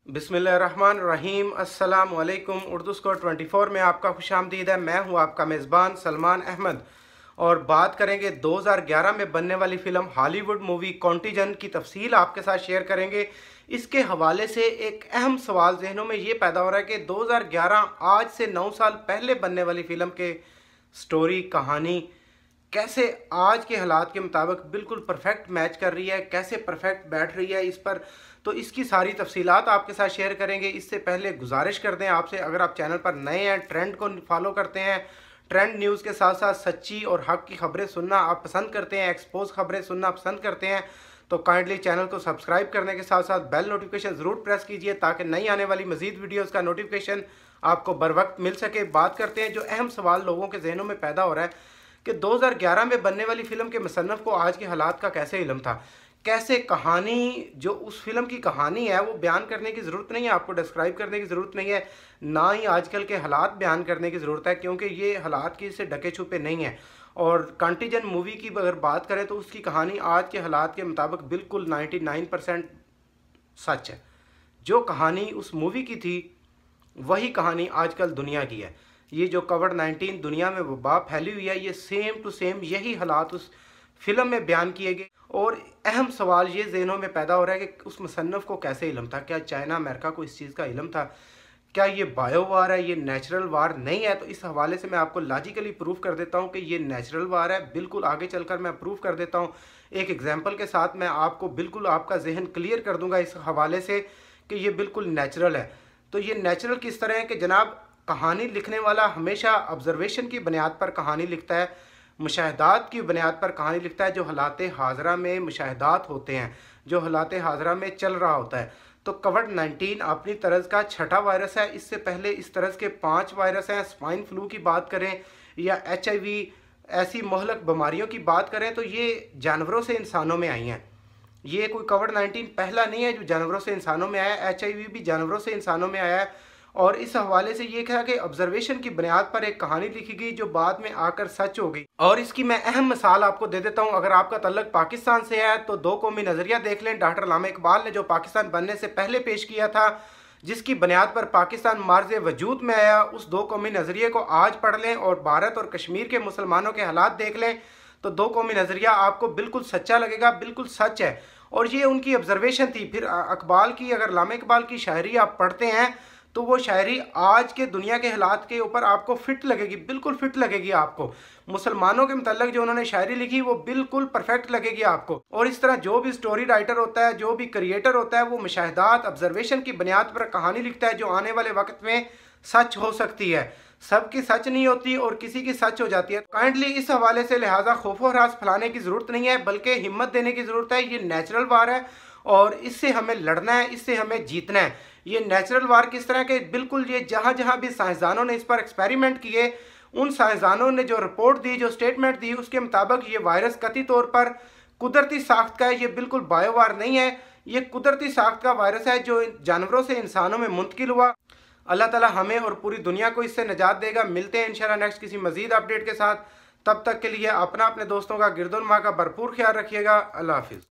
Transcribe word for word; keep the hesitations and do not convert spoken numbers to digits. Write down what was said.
बिस्मिल्लाहिर्रहमानिर्रहीम। अस्सलाम वालेकुम। उर्दू स्कोर चौबीस में आपका खुशामदीद है। मैं हूं आपका मेज़बान सलमान अहमद और बात करेंगे दो हज़ार ग्यारह में बनने वाली फ़िल्म हॉलीवुड मूवी कॉन्टिजन की तफसील आपके साथ शेयर करेंगे। इसके हवाले से एक अहम सवाल जहनों में ये पैदा हो रहा है कि दो हज़ार ग्यारह आज से नौ साल पहले बनने वाली फ़िल्म के स्टोरी कहानी कैसे आज के हालात के मुताबिक बिल्कुल परफेक्ट मैच कर रही है, कैसे परफेक्ट बैठ रही है इस पर, तो इसकी सारी तफसीलात आपके साथ शेयर करेंगे। इससे पहले गुजारिश कर दें आपसे, अगर आप चैनल पर नए हैं, ट्रेंड को फॉलो करते हैं, ट्रेंड न्यूज़ के साथ साथ सच्ची और हक की खबरें सुनना आप पसंद करते हैं, एक्सपोज खबरें सुनना पसंद करते हैं, तो काइंडली चैनल को सब्सक्राइब करने के साथ साथ बेल नोटिफिकेशन ज़रूर प्रेस कीजिए ताकि नई आने वाली मजीद वीडियोज़ का नोटिफिकेशन आपको बर वक्त मिल सके। बात करते हैं जो अहम सवाल लोगों के जहनों में पैदा हो रहा है कि दो हज़ार ग्यारह में बनने वाली फ़िल्म के मुसन्नफ़ को आज के हालात का कैसे इल्म था, कैसे कहानी, जो उस फिल्म की कहानी है वो बयान करने की ज़रूरत नहीं है, आपको डिस्क्राइब करने की ज़रूरत नहीं है, ना ही आजकल के हालात बयान करने की ज़रूरत है, क्योंकि ये हालात की से ढके छुपे नहीं हैं। और कॉन्टिजन मूवी की अगर बात करें तो उसकी कहानी आज के हालात के मुताबिक बिल्कुल निन्यानवे परसेंट सच है। जो कहानी उस मूवी की थी वही कहानी आजकल दुनिया की है। ये जो कोविड नाइन्टीन दुनिया में वबा फैली हुई है, ये सेम टू सेम यही हालात उस फिल्म में बयान किए गए। और अहम सवाल ये ज़हनों में पैदा हो रहा है कि उस मुसन्नफ़ को कैसे इल्म था, क्या चाइना अमेरिका को इस चीज़ का इल्म था, क्या ये बायो वार है, ये नेचुरल वार नहीं है। तो इस हवाले से मैं आपको लॉजिकली प्रूव कर देता हूँ कि ये नेचुरल वार है। बिल्कुल आगे चलकर मैं प्रूव कर देता हूँ एक एग्जाम्पल के साथ। मैं आपको बिल्कुल आपका जहन क्लियर कर दूँगा इस हवाले से कि ये बिल्कुल नेचुरल है। तो ये नेचुरल किस तरह है कि जनाब, कहानी लिखने वाला हमेशा ऑब्जर्वेशन की बुनियाद पर कहानी लिखता है, मुशाहदात की बुनियाद पर कहानी लिखता है, जो हालात हाज़रा में मुशाहदात होते हैं, जो हालात हाज़रा में चल रहा होता है। तो कोविड नाइन्टीन अपनी तरह का छठा वायरस है। इससे पहले इस तरह के पांच वायरस हैं। स्वाइन फ्लू की बात करें या एच आई वी, ऐसी मोहलक बीमारियों की बात करें तो ये जानवरों से इंसानों में आई हैं। ये कोई कोविड नाइन्टीन पहला नहीं है जो जानवरों से इंसानों में आया। एच आई वी भी जानवरों से इंसानों में आया है। और इस हवाले से ये कहा कि ऑब्जर्वेशन की बुनियाद पर एक कहानी लिखी गई जो बाद में आकर सच हो गई। और इसकी मैं अहम मिसाल आपको दे देता हूँ। अगर आपका तल्लक पाकिस्तान से है तो दो कौमी नज़रिया देख लें। डॉक्टर अल्लामा इकबाल ने जो पाकिस्तान बनने से पहले पेश किया था, जिसकी बुनियाद पर पाकिस्तान मार्ज वजूद में आया, उस दो कौमी नज़रिए को आज पढ़ लें और भारत और कश्मीर के मुसलमानों के हालात देख लें तो दो कौमी नज़रिया आपको बिल्कुल सच्चा लगेगा, बिल्कुल सच है। और ये उनकी ऑब्जर्वेशन थी। फिर इकबाल की, अगर अल्लामा इकबाल की शायरी आप पढ़ते हैं तो वो शायरी आज के दुनिया के हालात के ऊपर आपको फिट लगेगी, बिल्कुल फिट लगेगी आपको। मुसलमानों के मतलब जो उन्होंने शायरी लिखी वो बिल्कुल परफेक्ट लगेगी आपको। और इस तरह जो भी स्टोरी राइटर होता है, जो भी क्रिएटर होता है, वो मुशाहदात, ऑब्जर्वेशन की बुनियाद पर कहानी लिखता है जो आने वाले वक्त में सच हो सकती है। सबकी सच नहीं होती और किसी की सच हो जाती है। काइंडली इस हवाले से लिहाजा खौफो हरास फैलाने की ज़रूरत नहीं है, बल्कि हिम्मत देने की ज़रूरत है। ये नेचुरल वार है और इससे हमें लड़ना है, इससे हमें जीतना है। ये नेचुरल वार किस तरह के, बिल्कुल ये जहाँ जहाँ भी साइंसदानों ने इस पर एक्सपेरिमेंट किए, उन साइंसदानों ने जो रिपोर्ट दी, जो स्टेटमेंट दी, उसके मुताबिक ये वायरस कतई तौर पर कुदरती साख्त का है। ये बिल्कुल बायोवार नहीं है, ये कुदरती साख्त का वायरस है जो जानवरों से इंसानों में मुंतकिल हुआ। अल्लाह ताला हमें और पूरी दुनिया को इससे निजात देगा। मिलते हैं इंशाल्लाह नेक्स्ट किसी मजीद अपडेट के साथ। तब तक के लिए अपना, अपने दोस्तों का, गिरदुनमा का भरपूर ख्याल रखिएगा। अल्लाह हाफिज़।